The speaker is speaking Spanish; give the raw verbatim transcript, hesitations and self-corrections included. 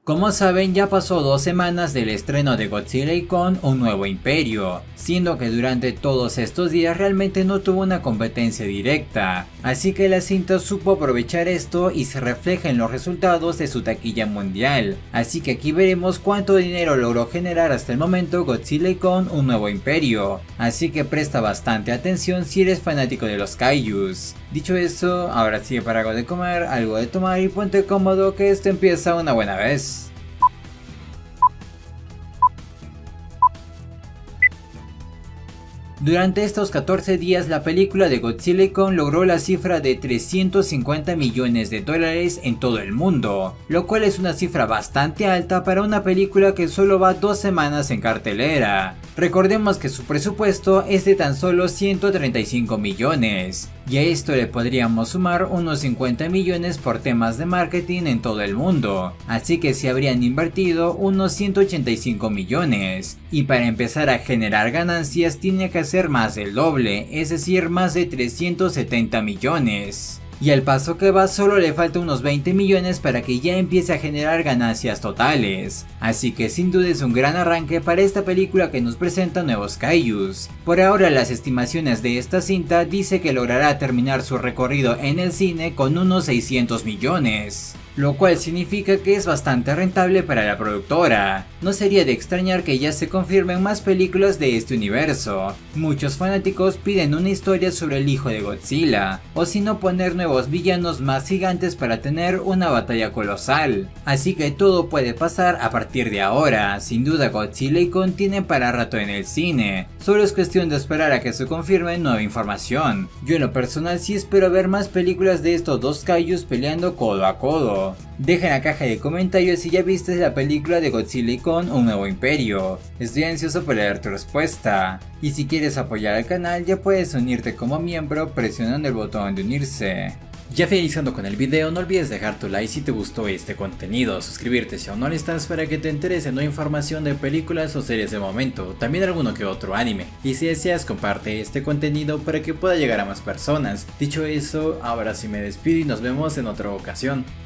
Como saben, ya pasó dos semanas del estreno de Godzilla y Kong: Un Nuevo Imperio, siendo que durante todos estos días realmente no tuvo una competencia directa, así que la cinta supo aprovechar esto y se refleja en los resultados de su taquilla mundial, así que aquí veremos cuánto dinero logró generar hasta el momento Godzilla y Kong: Un Nuevo Imperio, así que presta bastante atención si eres fanático de los kaijus. Dicho eso, ahora sí, para algo de comer, algo de tomar y ponte cómodo que esto empieza una buena vez. Durante estos catorce días la película de Godzilla y Kong logró la cifra de trescientos cincuenta millones de dólares en todo el mundo, lo cual es una cifra bastante alta para una película que solo va dos semanas en cartelera. Recordemos que su presupuesto es de tan solo ciento treinta y cinco millones, y a esto le podríamos sumar unos cincuenta millones por temas de marketing en todo el mundo, así que se habrían invertido unos ciento ochenta y cinco millones, y para empezar a generar ganancias tiene que hacer más del doble, es decir, más de trescientos setenta millones. Y al paso que va solo le falta unos veinte millones para que ya empiece a generar ganancias totales, así que sin duda es un gran arranque para esta película que nos presenta nuevos kaijus. Por ahora las estimaciones de esta cinta dice que logrará terminar su recorrido en el cine con unos seiscientos millones. Lo cual significa que es bastante rentable para la productora. No sería de extrañar que ya se confirmen más películas de este universo. Muchos fanáticos piden una historia sobre el hijo de Godzilla, o si no poner nuevos villanos más gigantes para tener una batalla colosal. Así que todo puede pasar a partir de ahora. Sin duda Godzilla y Kong tienen para rato en el cine, solo es cuestión de esperar a que se confirme nueva información. Yo en lo personal sí espero ver más películas de estos dos kaijus peleando codo a codo. Deja en la caja de comentarios si ya viste la película de Godzilla y Kong: Un Nuevo Imperio. Estoy ansioso por leer tu respuesta. Y si quieres apoyar al canal ya puedes unirte como miembro presionando el botón de unirse. Ya finalizando con el video, no olvides dejar tu like si te gustó este contenido, suscribirte si aún no lo estás para que te enteres de nueva información de películas o series de momento, también alguno que otro anime, y si deseas comparte este contenido para que pueda llegar a más personas. Dicho eso, ahora sí me despido y nos vemos en otra ocasión.